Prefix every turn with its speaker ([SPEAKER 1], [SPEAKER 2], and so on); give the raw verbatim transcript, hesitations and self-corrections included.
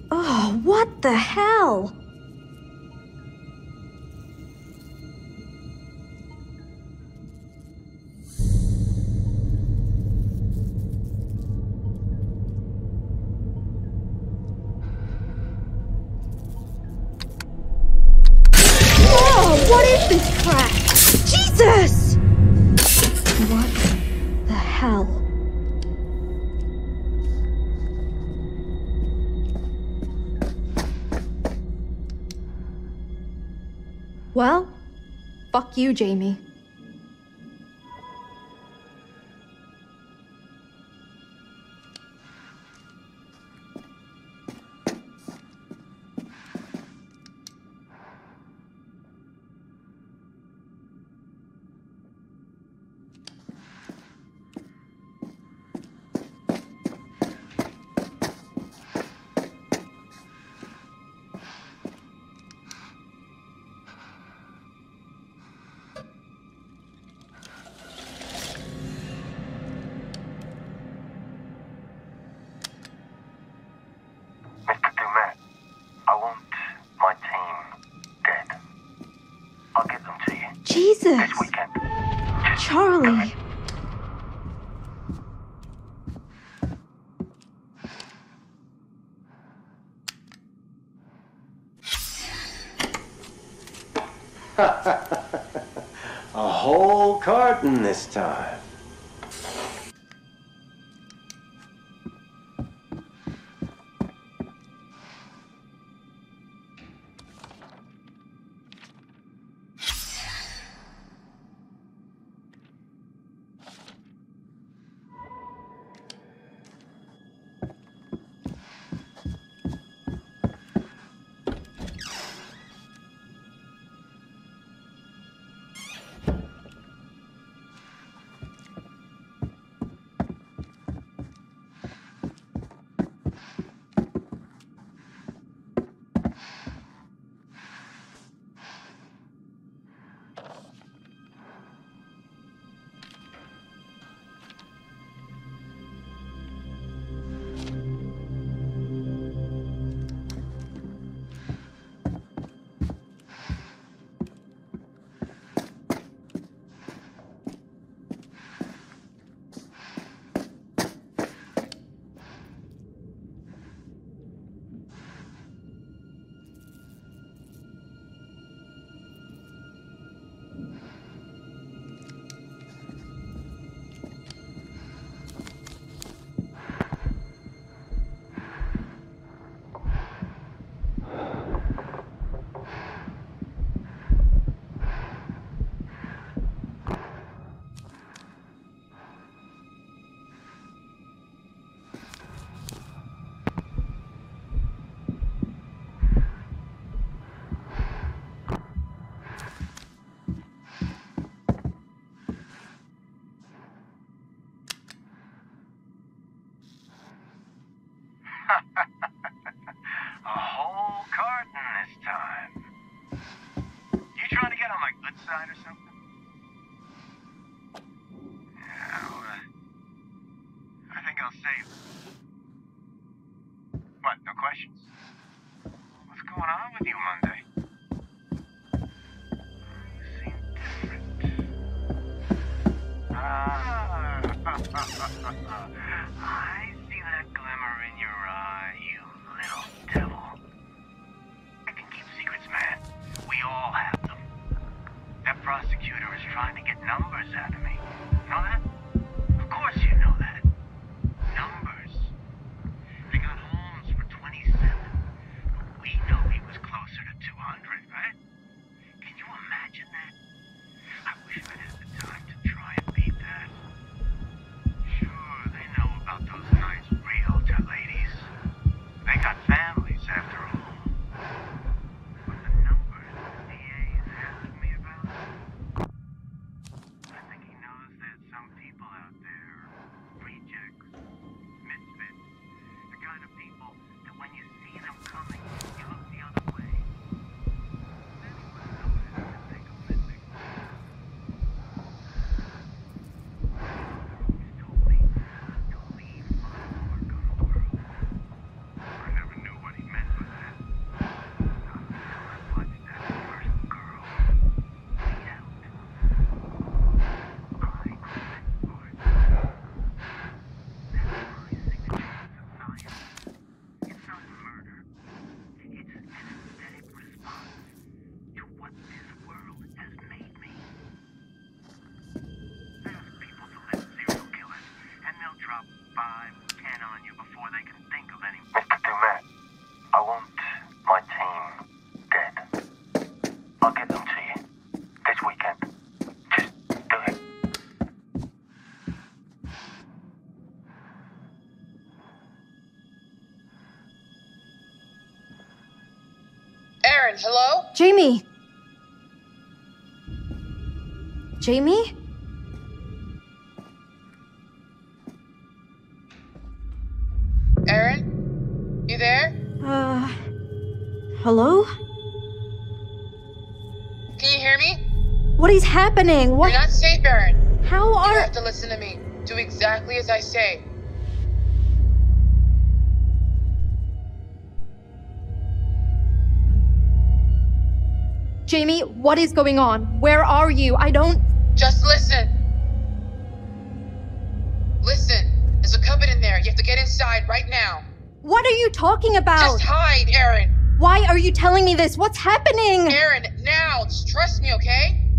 [SPEAKER 1] Oh, what the hell? Whoa, what is this crap? Jesus! What the hell? Well, fuck you, Jamie. Jesus!
[SPEAKER 2] This weekend.
[SPEAKER 1] Charlie!
[SPEAKER 3] A whole carton this time.
[SPEAKER 2] A whole carton this time. You trying to get on my good side or something? Yeah, well, uh, I think I'll save it. What, no questions? What's going on with you Monday? You seem different. Ah, I see that glimmer in your eye, you little devil. I can keep secrets, man. We all have them. That prosecutor is trying to get numbers out of me. Know that? Of course you know that. Numbers. They got Holmes for twenty-seven. But we know he was closer to two hundred, right? Can you imagine that? I wish I had the time to try and beat that. Sure, they know about those
[SPEAKER 4] Aaron, hello?
[SPEAKER 1] Jamie! Jamie?
[SPEAKER 4] Aaron? You there?
[SPEAKER 1] Uh... Hello?
[SPEAKER 4] Can you hear me?
[SPEAKER 1] What is happening? What?
[SPEAKER 4] You're not safe, Aaron.
[SPEAKER 1] How
[SPEAKER 4] You
[SPEAKER 1] are...
[SPEAKER 4] have to listen to me. Do exactly as I say.
[SPEAKER 1] Jamie, what is going on? Where are you? I don't...
[SPEAKER 4] Just listen. Listen. There's a cupboard in there. You have to get inside right now.
[SPEAKER 1] What are you talking about?
[SPEAKER 4] Just hide, Aaron.
[SPEAKER 1] Why are you telling me this? What's happening?
[SPEAKER 4] Aaron, now. Just trust me, okay?